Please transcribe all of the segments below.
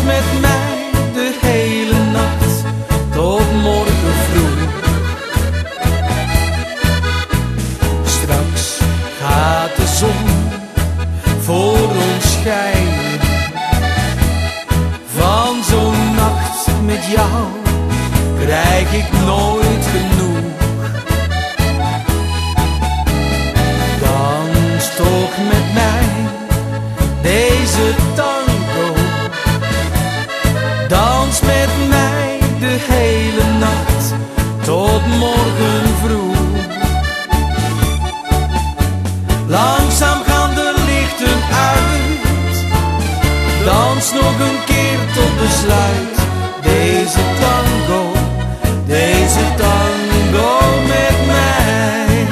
met mij de hele nacht tot morgen vroeg. Straks gaat de zon voor ons schijnen. Van zo'n nacht met jou krijg ik nooit genoeg. Dans toch met mij deze tango. Dans met mij de hele nacht tot morgen vroeg. Langzaam gaan de lichten uit. Dans nog een keer tot besluit. Deze tango met mij.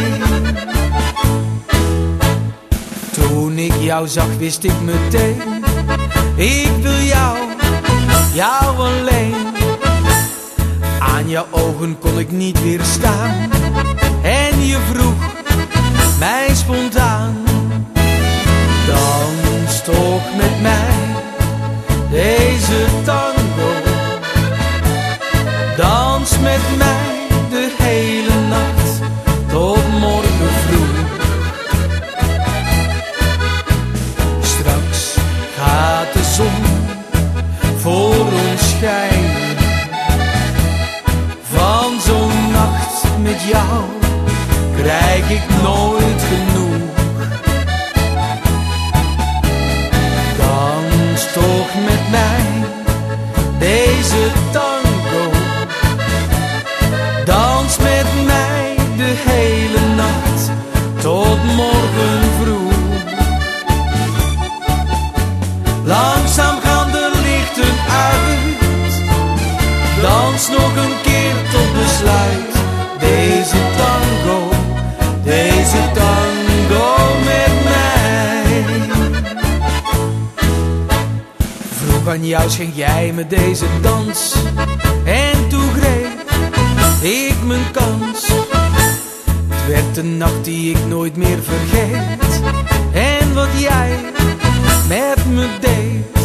Toen ik jou zag wist ik meteen, ik wil jou, jou alleen. Aan je ogen kon ik niet weerstaan en je vroeg mij spontaan. Dans toch met mij deze tango. Dans met mij de hele nacht tot morgen vroeg. Straks gaat de zon voor ons schijnen. Van zo'n nacht met jou krijg ik nooit genoeg. Dans toch met mij deze tango. Dans met mij de hele nacht tot morgen vroeg. Langzaam gaan de lichten uit. Dans nog een keer tot besluit. Deze tango met mij. Vroeg aan jou schenk jij me deze dans. En toen greep ik mijn kans. Het werd een nacht die ik nooit meer vergeet. En wat jij met me deed